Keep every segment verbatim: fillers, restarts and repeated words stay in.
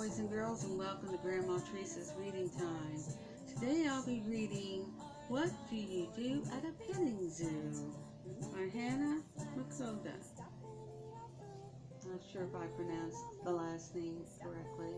boys and girls, and welcome to Grandma Teresa's Reading Time. Today I'll be reading What Do You Do at a Petting Zoo by Hannah Makoda. Not sure if I pronounced the last name correctly.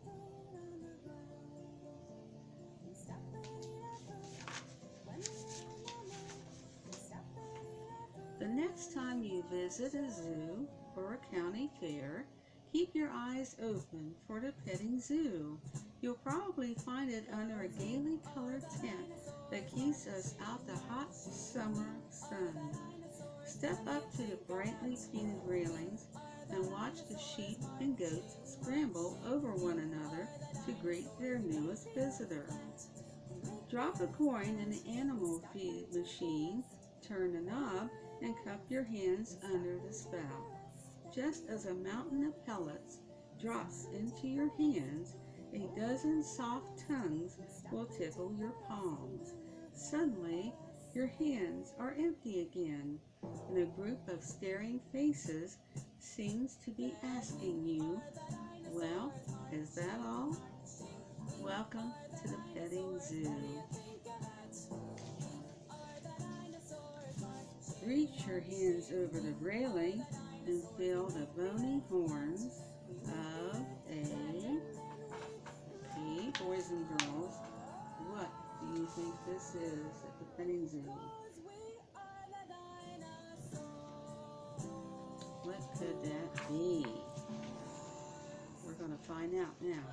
The next time you visit a zoo or a county fair, keep your eyes open for the petting zoo. You'll probably find it under a gaily colored tent that keeps us out the hot summer sun. Step up to the brightly painted railings and watch the sheep and goats scramble over one another to greet their newest visitor. Drop a coin in the animal feed machine, turn the knob, and cup your hands under the spout. Just as a mountain of pellets drops into your hands, a dozen soft tongues will tickle your palms. Suddenly, your hands are empty again, and a group of staring faces seems to be asking you, "Well, is that all?" Welcome to the petting zoo. Reach your hands over the railing and feel the bony horns of a, okay, boys and girls, what do you think this is at the petting zoo? What could that be? We're going to find out now.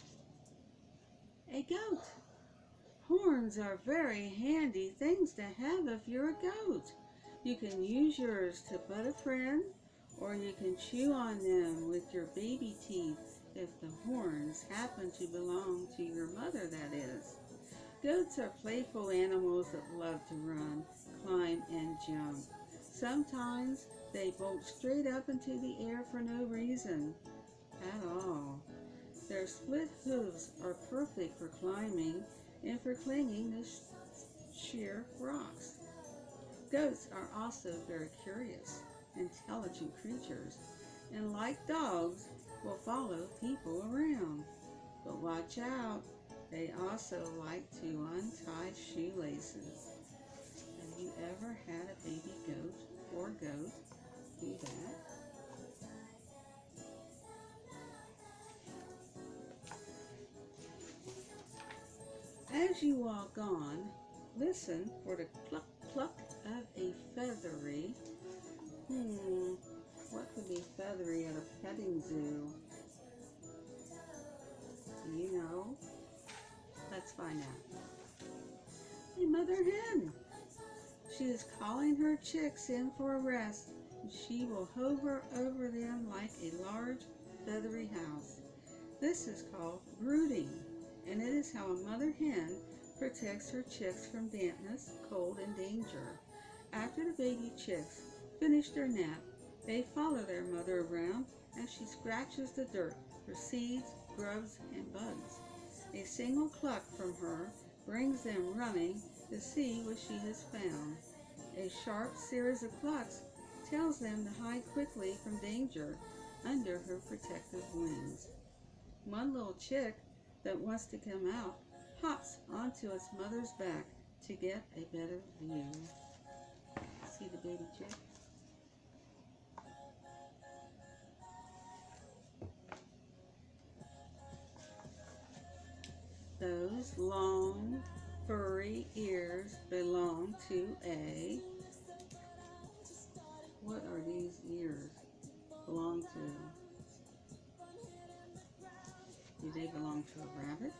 A goat. Horns are very handy things to have if you're a goat. You can use yours to butt a friend, or you can chew on them with your baby teeth if the horns happen to belong to your mother, that is. Goats are playful animals that love to run, climb, and jump. Sometimes they bolt straight up into the air for no reason at all. Their split hooves are perfect for climbing and for clinging to sheer rocks. Goats are also very curious, intelligent creatures, and like dogs, will follow people around. But watch out, they also like to untie shoelaces. Have you ever had a baby goat or goat do that? As you walk on, listen for the cluck cluck of a feathery. Hmm, what could be feathery at a petting zoo? Do you know? Let's find out. A mother hen. She is calling her chicks in for a rest, and she will hover over them like a large feathery house. This is called brooding, and it is how a mother hen protects her chicks from dampness, cold, and danger. After the baby chicks finish their nap, they follow their mother around as she scratches the dirt for seeds, grubs, and bugs. A single cluck from her brings them running to see what she has found. A sharp series of clucks tells them to hide quickly from danger under her protective wings. One little chick that wants to come out hops onto its mother's back to get a better view. See the baby chick? Those long, furry ears belong to a... What are these ears belong to? Do they belong to a rabbit?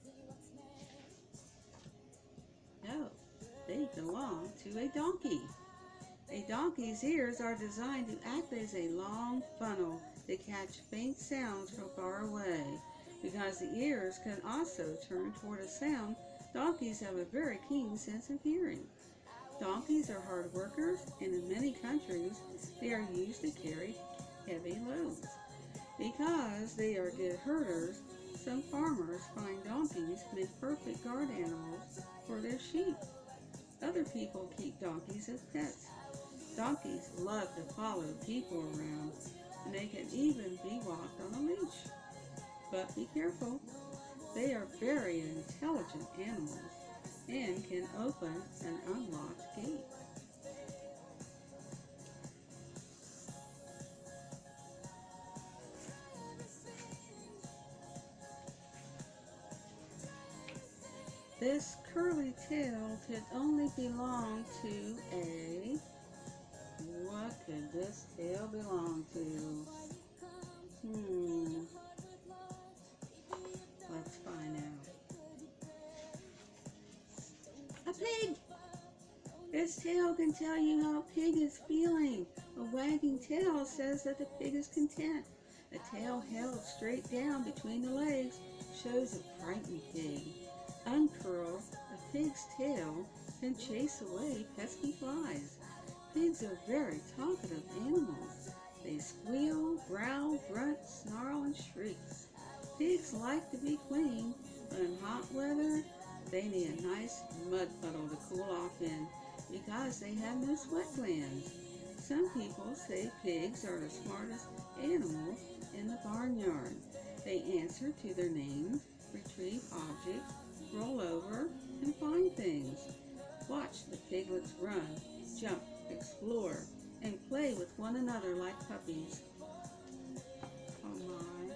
No, they belong to a donkey. A donkey's ears are designed to act as a long funnel to catch faint sounds from far away. Because the ears can also turn toward a sound, donkeys have a very keen sense of hearing. Donkeys are hard workers, and in many countries, they are used to carry heavy loads. Because they are good herders, some farmers find donkeys make perfect guard animals for their sheep. Other people keep donkeys as pets. Donkeys love to follow people around, and they can even be walked on a leash. But be careful, they are very intelligent animals and can open an unlocked gate. This curly tail could only belong to a... What could this tail belong to? Hmm. Let's find out. A pig! This tail can tell you how a pig is feeling. A wagging tail says that the pig is content. A tail held straight down between the legs shows a frightened pig. Uncurled, a pig's tail can chase away pesky flies. Pigs are very talkative animals. They squeal, growl, grunt, snarl, and shriek. Pigs like to be clean, but in hot weather, they need a nice mud puddle to cool off in because they have no sweat glands. Some people say pigs are the smartest animals in the barnyard. They answer to their names, retrieve objects, roll over, and find things. Watch the piglets run, jump, explore, and play with one another like puppies. Oh my.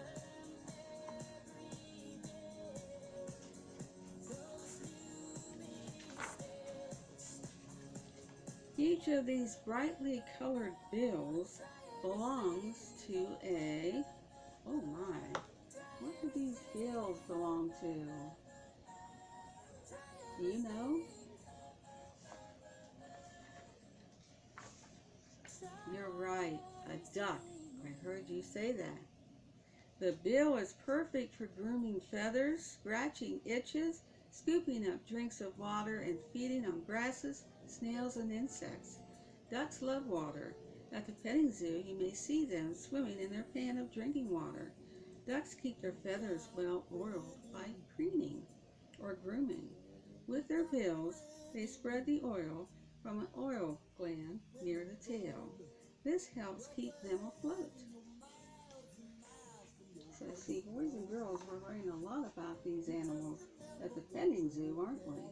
Each of these brightly colored bills belongs to a... Oh my. What do these bills belong to? Do you know? You're right, a duck. I heard you say that. The bill is perfect for grooming feathers, scratching itches, scooping up drinks of water, and feeding on grasses, snails, and insects. Ducks love water. At the petting zoo, you may see them swimming in their pan of drinking water. Ducks keep their feathers well oiled by preening or grooming. With their bills, they spread the oil from an oil gland near the tail. This helps keep them afloat. So see, boys and girls, we're learning a lot about these animals at the petting zoo, aren't we?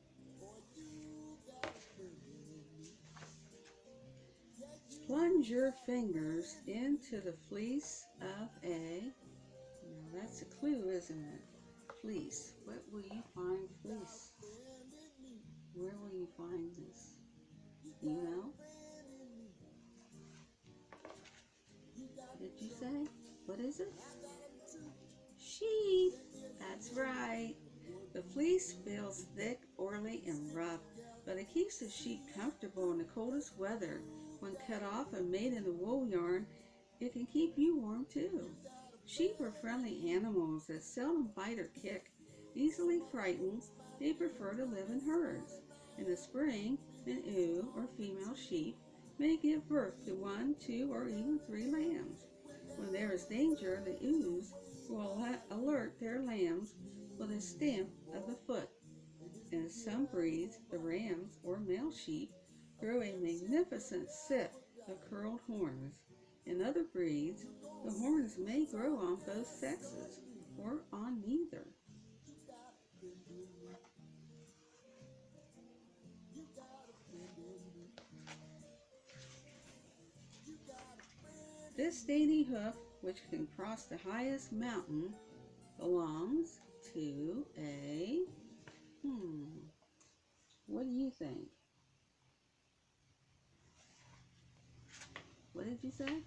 Plunge your fingers into the fleece of a... Now that's a clue, isn't it? Fleece. What will you find fleece? Where will you find this? Do you know? What did you say? What is it? Sheep. That's right. The fleece feels thick, oily, and rough, but it keeps the sheep comfortable in the coldest weather. When cut off and made into wool yarn, it can keep you warm too. Sheep are friendly animals that seldom bite or kick. Easily frightened, they prefer to live in herds. In the spring, an ewe or female sheep may give birth to one, two, or even three lambs. When there is danger, the ewes will alert their lambs with a stamp of the foot. In some breeds, the rams or male sheep grow a magnificent set of curled horns. In other breeds, the horns may grow on both sexes or on neither. This dainty hoof, which can cross the highest mountain, belongs to a... Hmm, what do you think? What did you say?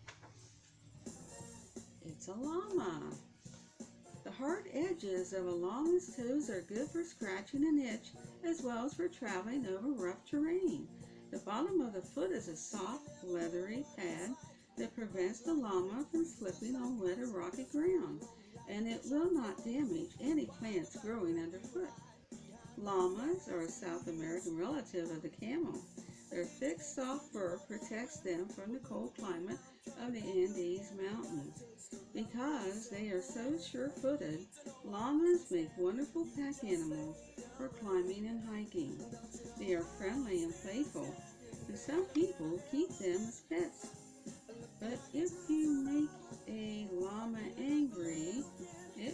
It's a llama. The hard edges of a llama's toes are good for scratching an itch as well as for traveling over rough terrain. The bottom of the foot is a soft, leathery pad that prevents the llama from slipping on wet or rocky ground, and it will not damage any plants growing underfoot. Llamas are a South American relative of the camel. Their thick, soft fur protects them from the cold climate of the Andes Mountains. Because they are so sure-footed, llamas make wonderful pack animals for climbing and hiking. They are friendly and playful, and some people keep them as pets. But if you make a llama angry, it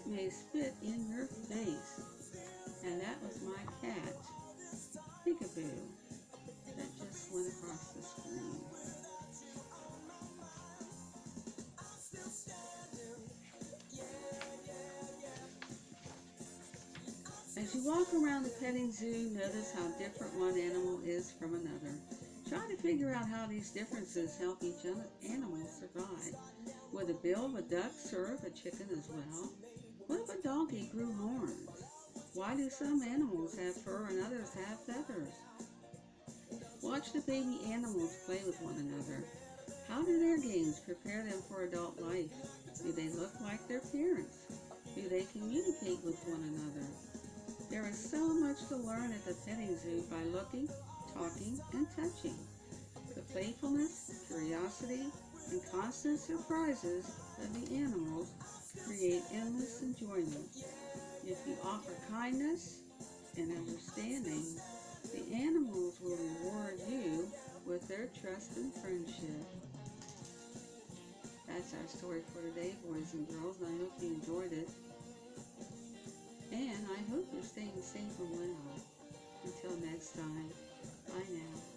you walk around the petting zoo, notice how different one animal is from another. Try to figure out how these differences help each animal survive. Would a bill of a duck serve a chicken as well? What if a donkey grew horns? Why do some animals have fur and others have feathers? Watch the baby animals play with one another. How do their games prepare them for adult life? Do they look like their parents? Do they communicate with one another? There is so much to learn at the petting zoo by looking, talking, and touching. The playfulness, curiosity, and constant surprises of the animals create endless enjoyment. If you offer kindness and understanding, the animals will reward you with their trust and friendship. That's our story for today, boys and girls, and I hope you enjoyed it. And I hope you're staying safe and well. Until next time, bye now.